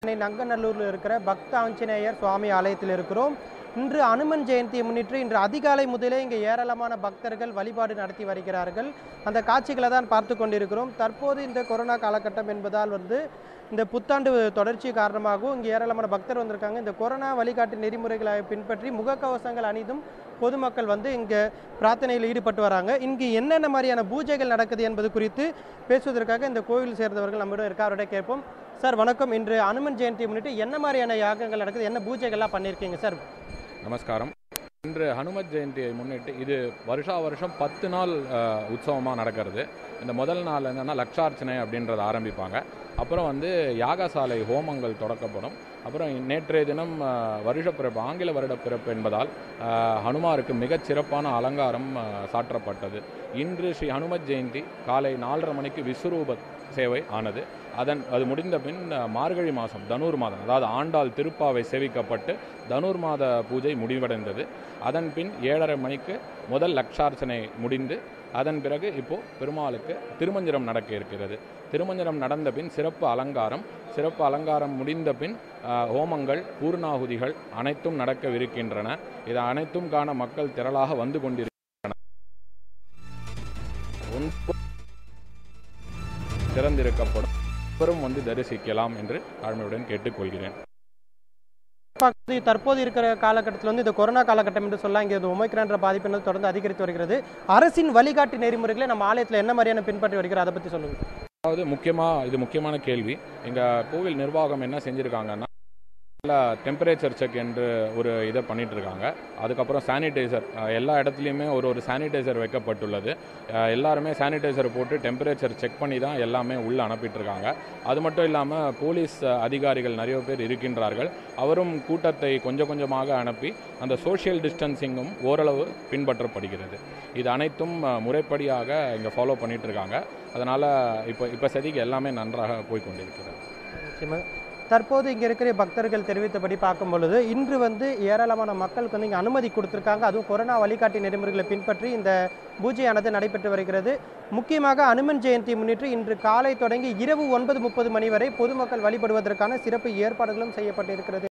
நங்கநல்லூரில் இருக்கிற பக்த ஆஞ்சநேயர் சுவாமி ஆலயத்தில் இருக்கிறோம். இன்று அனுமன் ஜெயந்தியை முன்னிட்டு இன்று அதிகாலை முதலே இங்கே ஏராளமான பக்தர்கள் வழிபாடு நடத்தி வருகிறார்கள். அந்த காட்சிகளை தான் பார்த்து கொண்டிருக்கிறோம். தற்போது இந்த கொரோனா காலகட்டம் என்பதால் இந்த புத்தாண்டு தொடர்ச்சி காரணமாகவும் இங்கே ஏராளமான பக்தர் வந்திருக்காங்க. இந்த கொரோனா வழிகாட்டு நெறிமுறைகளை பின்பற்றி முகக்கவசங்கள் அணிந்தும் பொதுமக்கள் இங்கே பிரார்த்தனையில் ஈடுபட்டு வராங்க. இங்கு என்னென்ன மாதிரியான பூஜைகள் நடக்குது என்பது குறித்து பேசுவதற்காக இந்த கோவில் சேர்ந்தவர்கள் நம்மிடம் இருக்க அவருடைய கேட்போம். சார் வணக்கம். இன்று அனுமன் ஜெயந்தியை முன்னிட்டு என்ன மாதிரியான யாகங்கள் நடக்குது, என்ன பூஜைகள்லாம் பண்ணியிருக்கீங்க சார்? நமஸ்காரம். இன்று ஹனுமத் ஜெயந்தியை முன்னிட்டு இது வருஷம் 10 நாள் உற்சவமாக நடக்கிறது. இந்த முதல் நாள் என்னென்னா லக்ஷார்ச்சனை அப்படின்றத ஆரம்பிப்பாங்க. அப்புறம் யாகசாலை ஹோமங்கள் தொடக்கப்படும். அப்புறம் நேற்றைய தினம் வருஷப்பிறப்பு, ஆங்கில வருடப்பிறப்பு என்பதால் ஹனுமாருக்கு மிகச் சிறப்பான அலங்காரம் சாற்றப்பட்டது. இன்று ஸ்ரீ ஹனுமத் ஜெயந்தி காலை 4:30 மணிக்கு விஸ்வரூப சேவை ஆனது. அது முடிந்த பின் மார்கழி மாதம் தனுர் மாதம், அதாவது ஆண்டாள் திருப்பாவை சேவிக்கப்பட்டு தனுர் மாத பூஜை முடிவடைந்தது. அதன் பின் 7:30 மணிக்கு முதல் லக்ஷார்ச்சனை முடிந்து அதன் பிறகு பெருமாளுக்கு திருமஞ்சனம் நடக்க இருக்கிறது. திருமஞ்சனம் நடந்த பின் சிறப்பு அலங்காரம் முடிந்த பின் ஹோமங்கள், பூர்ணாகுதிகள் அனைத்தும் நடக்கவிருக்கின்றன. இது அனைத்தும் காண மக்கள் திரளாக வந்து கொண்டிருக்கின்றனர். திறந்திருக்கப்படும், பெரும் தரிசிக்கலாம் என்று தாழ்மையுடன் கேட்டுக்கொள்கிறேன். தற்போது இருக்கிற காலகட்டத்தில் இந்த கொரோனா காலகட்டம் என்று சொல்லலாம், இங்கே ஒமைக்ரான் பாதிப்பு தொடர்ந்து அதிகரித்து வருகிறது. அரசின் வழிகாட்டு நெறிமுறைகளை நம்ம ஆலயத்தில் என்ன மாதிரியான பின்பற்றி வருகிறோம், அதை பற்றி சொல்லுங்க. அதாவது இது முக்கியமான கேள்வி. எங்கள் கோவில் நிர்வாகம் என்ன செஞ்சுருக்காங்கன்னா, டெம்பரேச்சர் செக் என்று ஒரு இதை பண்ணிட்டு இருக்காங்க. அதுக்கப்புறம் சானிடைசர், எல்லா இடத்துலையுமே ஒரு சானிடைசர் வைக்கப்பட்டுள்ளது. எல்லாருமே சானிடைசர் போட்டு டெம்பரேச்சர் செக் பண்ணி தான் எல்லாமே உள்ளே அனுப்பிட்டு இருக்காங்க. அது மட்டும் இல்லாமல் போலீஸ் அதிகாரிகள் நிறைய பேர் இருக்கின்றார்கள். அவரும் கூட்டத்தை கொஞ்சமாக அனுப்பி அந்த சோஷியல் டிஸ்டன்சிங்கும் ஓரளவு பின்பற்றப்படுகிறது. இது அனைத்தும் முறைப்படியாக இங்கே ஃபாலோ பண்ணிட்டு இருக்காங்க. அதனால் இப்போ சதிக்கு எல்லாமே நன்றாக போய்கொண்டிருக்கிறது. தற்போது இங்கே இருக்கிற பக்தர்கள் தெரிவித்தபடி பார்க்கும் பொழுது இன்று ஏராளமான மக்களுக்கு இங்கே அனுமதி கொடுத்துருக்காங்க. அதுவும் கொரோனா வழிகாட்டி நெறிமுறைகளை பின்பற்றி இந்த பூஜையானது நடைபெற்று வருகிறது. முக்கியமாக அனுமன் ஜெயந்தியை முன்னிட்டு இன்று காலை தொடங்கி இரவு 9:30 மணி வரை பொதுமக்கள் வழிபடுவதற்கான சிறப்பு ஏற்பாடுகளும் செய்யப்பட்டிருக்கிறது.